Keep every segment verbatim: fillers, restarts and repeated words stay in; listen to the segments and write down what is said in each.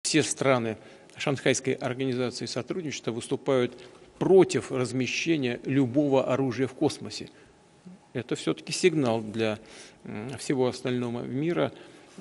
все страны Шанхайской организации сотрудничества выступают против размещения любого оружия в космосе. Это все-таки сигнал для всего остального мира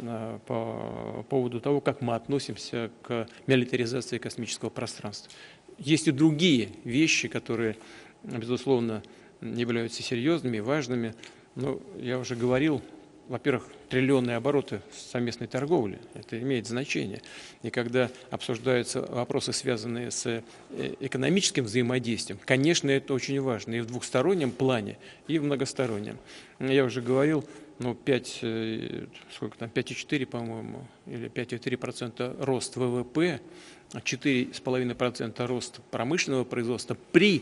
по поводу того, как мы относимся к милитаризации космического пространства. Есть и другие вещи, которые, безусловно, являются серьезными и важными. Но я уже говорил, во-первых, триллионные обороты совместной торговли. Это имеет значение. И когда обсуждаются вопросы, связанные с экономическим взаимодействием, конечно, это очень важно и в двухстороннем плане, и в многостороннем. Я уже говорил, ну, пять, сколько там, пять и четыре, по-моему, или пять и три процента рост ВВП, четыре и пять десятых процента рост промышленного производства при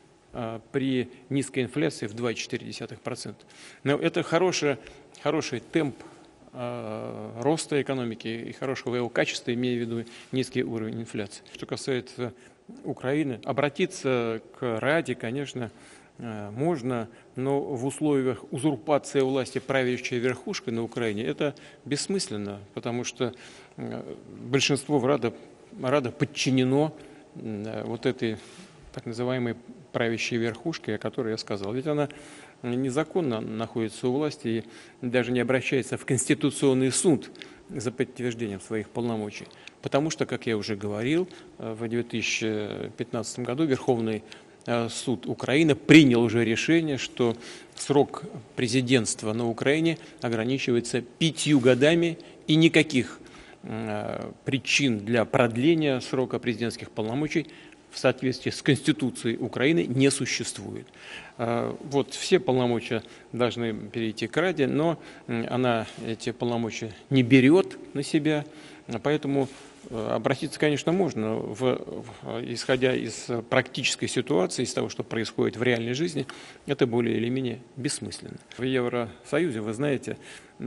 при низкой инфляции в два и четыре десятых процента. Но это хороший, хороший темп э, роста экономики и хорошего его качества, имея в виду низкий уровень инфляции. Что касается Украины, обратиться к Раде, конечно, э, можно, но в условиях узурпации власти правящей верхушкой на Украине это бессмысленно, потому что э, большинство в Рада, Рада подчинено э, вот этой так называемой правящей верхушкой, о которой я сказал. Ведь она незаконно находится у власти и даже не обращается в Конституционный суд за подтверждением своих полномочий. Потому что, как я уже говорил, в две тысячи пятнадцатом году Верховный суд Украины принял уже решение, что срок президентства на Украине ограничивается пятью годами и никаких причин для продления срока президентских полномочий в соответствии с Конституцией Украины не существует. Вот все полномочия должны перейти к Раде, но она эти полномочия не берет на себя, поэтому обратиться, конечно, можно, в, в, исходя из практической ситуации, из того, что происходит в реальной жизни, это более или менее бессмысленно. В Евросоюзе, вы знаете,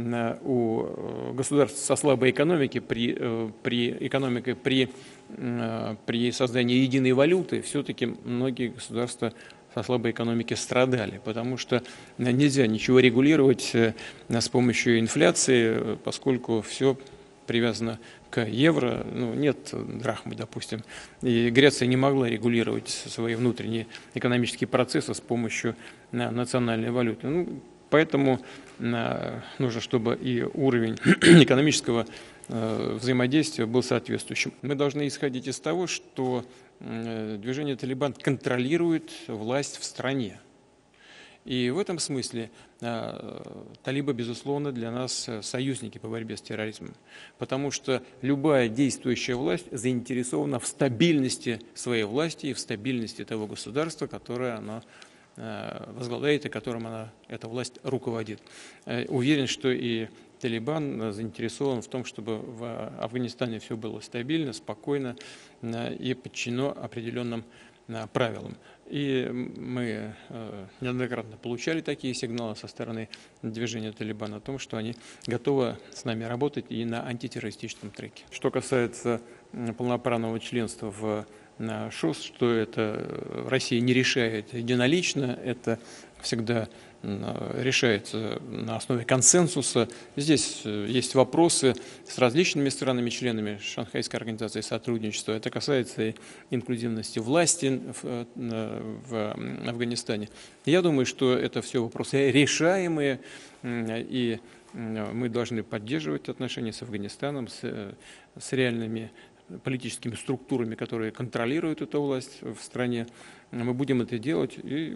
у государств со слабой экономикой, при, при, экономикой, при, при создании единой валюты, все-таки многие государства со слабой экономики страдали, потому что нельзя ничего регулировать с помощью инфляции, поскольку все привязано к евро, ну, нет драхмы, допустим, и Греция не могла регулировать свои внутренние экономические процессы с помощью национальной валюты. Ну, поэтому нужно, чтобы и уровень экономического взаимодействия был соответствующим. Мы должны исходить из того, что движение «Талибан» контролирует власть в стране. И в этом смысле талибы, безусловно, для нас союзники по борьбе с терроризмом, потому что любая действующая власть заинтересована в стабильности своей власти и в стабильности того государства, которое она возглавляет и которым она, эта власть руководит. Уверен, что и Талибан заинтересован в том, чтобы в Афганистане все было стабильно, спокойно и подчинено определенным правилам. И мы неоднократно получали такие сигналы со стороны движения «Талибан» о том, что они готовы с нами работать и на антитеррористическом треке. Что касается полноправного членства в ШОС, что это Россия не решает единолично, это всегда решается на основе консенсуса. Здесь есть вопросы с различными странами-членами Шанхайской организации сотрудничества. Это касается и инклюзивности власти в, в Афганистане. Я думаю, что это все вопросы решаемые, и мы должны поддерживать отношения с Афганистаном, с, с реальными политическими структурами, которые контролируют эту власть в стране. Мы будем это делать, и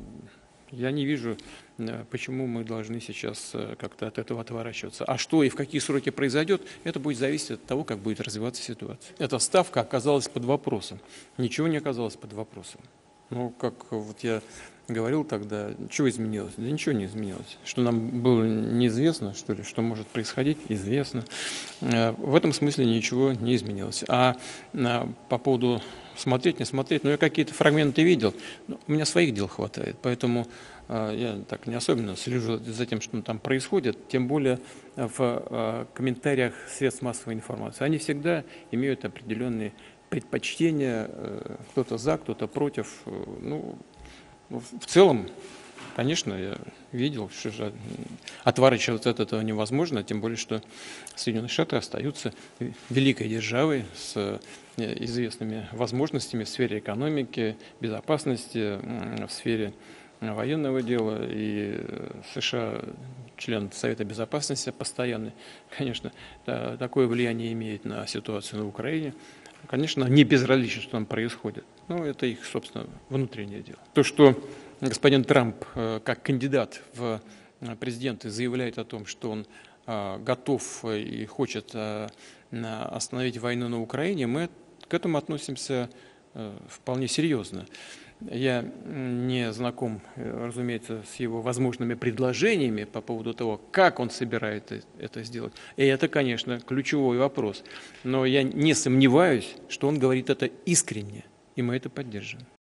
я не вижу, почему мы должны сейчас как-то от этого отворачиваться. А что и в какие сроки произойдет, это будет зависеть от того, как будет развиваться ситуация. Эта ставка оказалась под вопросом. Ничего не оказалось под вопросом. Ну, как вот я говорил тогда, что изменилось? Да ничего не изменилось. Что нам было неизвестно, что ли, что может происходить, известно. В этом смысле ничего не изменилось. А по поводу смотреть, не смотреть, ну, я какие-то фрагменты видел, но у меня своих дел хватает, поэтому я так не особенно слежу за тем, что там происходит, тем более в комментариях средств массовой информации. Они всегда имеют определенные предпочтения, кто-то за, кто-то против. Ну, в целом, Конечно, я видел, что же отворачиваться от этого невозможно, тем более, что Соединенные Штаты остаются великой державой с известными возможностями в сфере экономики, безопасности, в сфере военного дела. И США, член Совета Безопасности постоянный, конечно, такое влияние имеет на ситуацию на Украине. Конечно, не безразлично, что там происходит, но это их, собственно, внутреннее дело. То, что господин Трамп как кандидат в президенты заявляет о том, что он готов и хочет остановить войну на Украине, мы к этому относимся вполне серьезно. Я не знаком, разумеется, с его возможными предложениями по поводу того, как он собирается это сделать. И это, конечно, ключевой вопрос. Но я не сомневаюсь, что он говорит это искренне, и мы это поддерживаем.